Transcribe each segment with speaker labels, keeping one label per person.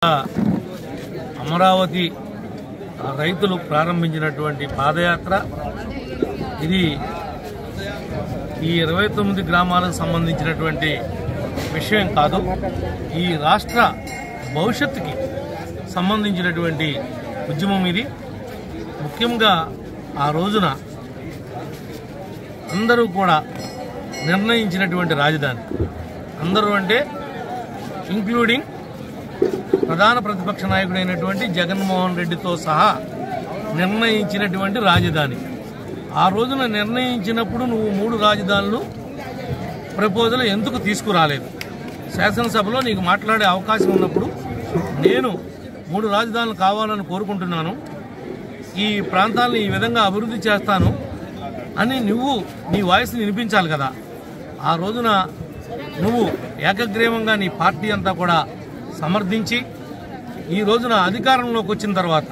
Speaker 1: అమరావతి రైతులు ప్రారంభించినటువంటి పాదయాత్ర ఇది ఈ 29 గ్రామాలకు సంబంధించినటువంటి విషయం కాదు. ఈ రాష్ట్ర భవిష్యత్తుకి సంబంధించినటువంటి ఉద్యమం ఇది. ముఖ్యంగా ఆ రోజున అందరూ కూడా నిర్ణయించినటువంటి రాజధాని, అందరూ అంటే ఇంక్లూడింగ్ ప్రధాన ప్రతిపక్ష నాయకుడైనటువంటి జగన్మోహన్ రెడ్డితో సహా నిర్ణయించినటువంటి రాజధాని. ఆ రోజున నిర్ణయించినప్పుడు నువ్వు 3 రాజధానులు ప్రపోజల్ ఎందుకు తీసుకురాలేదు? శాసనసభలో నీకు మాట్లాడే అవకాశం ఉన్నప్పుడు నేను 3 రాజధానులు కావాలని కోరుకుంటున్నాను, ఈ ప్రాంతాలను ఈ విధంగా అభివృద్ధి చేస్తాను అని నువ్వు నీ వాయిస్ని వినిపించాలి కదా. ఆ రోజున నువ్వు ఏకగ్రీవంగా నీ పార్టీ అంతా కూడా సమర్థించి ఈ రోజున అధికారంలోకి వచ్చిన తర్వాత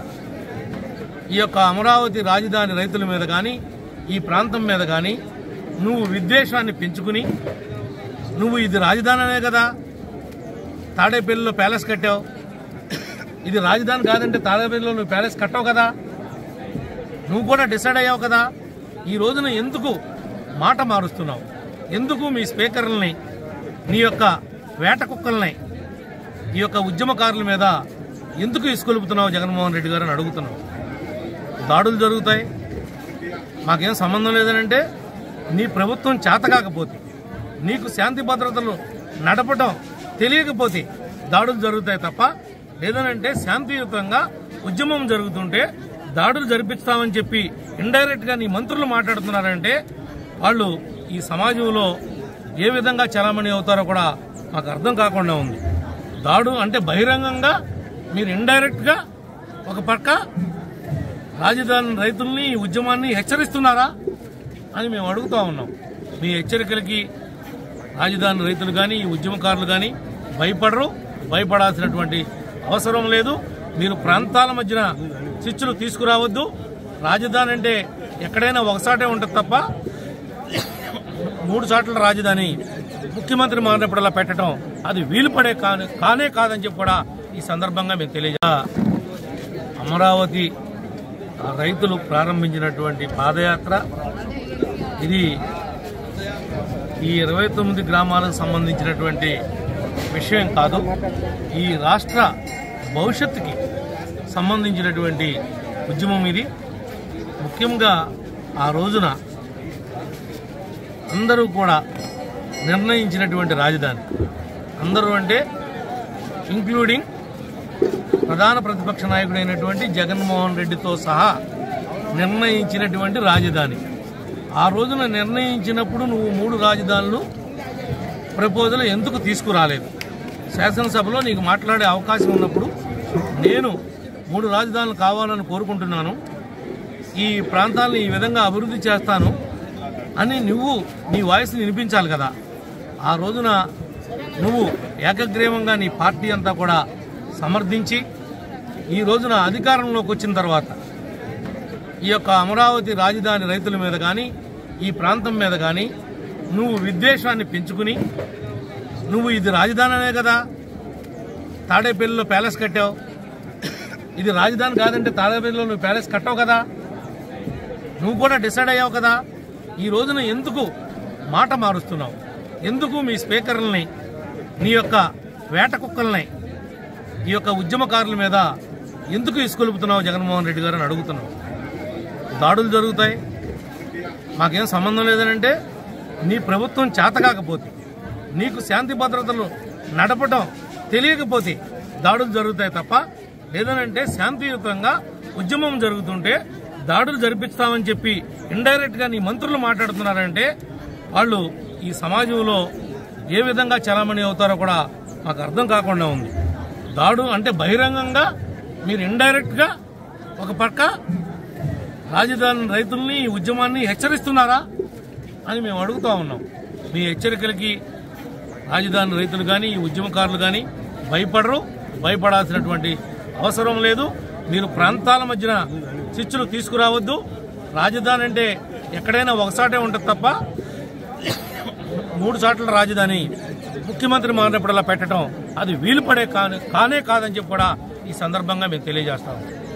Speaker 1: ఈ యొక్క అమరావతి రాజధాని రైతుల మీద కానీ ఈ ప్రాంతం మీద కానీ నువ్వు విద్వేషాన్ని పెంచుకుని నువ్వు ఇది రాజధానినే కదా, తాడేపల్లిలో ప్యాలెస్ కట్టావు, ఇది రాజధాని కాదంటే తాడేపల్లిలో నువ్వు ప్యాలెస్ కట్టావు కదా, నువ్వు కూడా డిసైడ్ అయ్యావు కదా. ఈ రోజున ఎందుకు మాట మారుస్తున్నావు? ఎందుకు మీ స్పీకర్లని నీ యొక్క వేట కుక్కల్ని ఈ యొక్క ఉద్యమకారుల మీద ఎందుకు ఇసుకొలుపుతున్నావు జగన్మోహన్ రెడ్డి గారు అని అడుగుతున్నావు. దాడులు జరుగుతాయి, మాకేం సంబంధం లేదనంటే నీ ప్రభుత్వం చేతకాకపోతే, నీకు శాంతి భద్రతలు నడపడం తెలియకపోతే దాడులు జరుగుతాయి తప్ప, లేదనంటే శాంతియుతంగా ఉద్యమం జరుగుతుంటే దాడులు జరిపిస్తామని చెప్పి ఇండైరెక్ట్గా నీ మంత్రులు మాట్లాడుతున్నారంటే వాళ్ళు ఈ సమాజంలో ఏ విధంగా చలామణి అవుతారో కూడా మాకు అర్థం కాకుండా ఉంది. దాడు అంటే బహిరంగంగా మీరు ఇండైరెక్ట్గా ఒక పక్క రాజధాని రైతుల్ని ఉద్యమాన్ని హెచ్చరిస్తున్నారా అని మేము అడుగుతా ఉన్నాం. మీ హెచ్చరికలకి రాజధాని రైతులు కానీ ఈ ఉద్యమకారులు కానీ భయపడరు, భయపడాల్సినటువంటి అవసరం లేదు. మీరు ప్రాంతాల మధ్యన చిచ్చులు తీసుకురావద్దు. రాజధాని అంటే ఎక్కడైనా ఒకసాటే ఉంటుంది తప్ప 3 చోట్ల రాజధాని ముఖ్యమంత్రి మారినప్పుడల్లా పెట్టడం అది వీలు పడే కానే కాదని చెప్పి కూడా ఈ సందర్భంగా మేము అమరావతి రైతులు ప్రారంభించినటువంటి పాదయాత్ర ఇది ఈ 29 గ్రామాలకు సంబంధించినటువంటి విషయం కాదు. ఈ రాష్ట్ర భవిష్యత్తుకి సంబంధించినటువంటి ఉద్యమం ఇది. ముఖ్యంగా ఆ రోజున అందరూ కూడా నిర్ణయించినటువంటి రాజధాని, అందరూ అంటే ఇంక్లూడింగ్ ప్రధాన ప్రతిపక్ష నాయకుడైనటువంటి జగన్మోహన్ రెడ్డితో సహా నిర్ణయించినటువంటి రాజధాని. ఆ రోజున నిర్ణయించినప్పుడు నువ్వు 3 రాజధానులు ప్రపోజల్ ఎందుకు తీసుకురాలేదు? శాసనసభలో నీకు మాట్లాడే అవకాశం ఉన్నప్పుడు నేను 3 రాజధానులు కావాలని కోరుకుంటున్నాను, ఈ ప్రాంతాలను ఈ విధంగా అభివృద్ధి చేస్తాను అని నువ్వు నీ వాయిస్ని వినిపించాలి కదా. ఆ రోజున నువ్వు ఏకగ్రీవంగా నీ పార్టీ అంతా కూడా సమర్థించి ఈ రోజున అధికారంలోకి వచ్చిన తర్వాత ఈ యొక్క అమరావతి రాజధాని రైతుల మీద కానీ ఈ ప్రాంతం మీద కానీ నువ్వు విద్వేషాన్ని పెంచుకుని నువ్వు ఇది రాజధానినే కదా, తాడేపల్లిలో ప్యాలెస్ కట్టావు, ఇది రాజధాని కాదంటే తాడేపల్లిలో నువ్వు ప్యాలెస్ కట్టావు కదా, నువ్వు కూడా డిసైడ్ అయ్యావు కదా. ఈ రోజున ఎందుకు మాట మారుస్తున్నావు? ఎందుకు మీ స్పీకర్లని నీ యొక్క వేట కుక్కల్ని ఈ యొక్క ఉద్యమకారుల మీద ఎందుకు ఇసుకొలుపుతున్నావు జగన్మోహన్ రెడ్డి గారు అని అడుగుతున్నావు. దాడులు జరుగుతాయి, మాకేం సంబంధం లేదనంటే నీ ప్రభుత్వం చేతకాకపోతే, నీకు శాంతి భద్రతలు నడపడం తెలియకపోతే దాడులు జరుగుతాయి తప్ప, లేదనంటే శాంతియుతంగా ఉద్యమం జరుగుతుంటే దాడులు జరిపిస్తామని చెప్పి ఇండైరెక్ట్గా నీ మంత్రులు మాట్లాడుతున్నారంటే వాళ్ళు ఈ సమాజంలో ఏ విధంగా చలామణి అవుతారో కూడా మాకు అర్థం కాకుండా ఉంది. దాడు అంటే బహిరంగంగా మీరు ఇండైరెక్ట్గా ఒక పక్క రాజధాని రైతుల్ని ఉద్యమాన్ని హెచ్చరిస్తున్నారా అని మేము అడుగుతా ఉన్నాం. మీ హెచ్చరికలకి రాజధాని రైతులు కానీ ఈ ఉద్యమకారులు కానీ భయపడరు, భయపడాల్సినటువంటి అవసరం లేదు. మీరు ప్రాంతాల మధ్యన చిచ్చులు తీసుకురావద్దు. రాజధాని అంటే ఎక్కడైనా ఒకసాటే ఉంటుంది తప్ప 3 చోట్ల రాజధాని ముఖ్యమంత్రి మారినప్పుడల్లా పెట్టడం అది వీలు పడే కానే కాదని చెప్పి కూడా ఈ సందర్భంగా మేము తెలియజేస్తాం.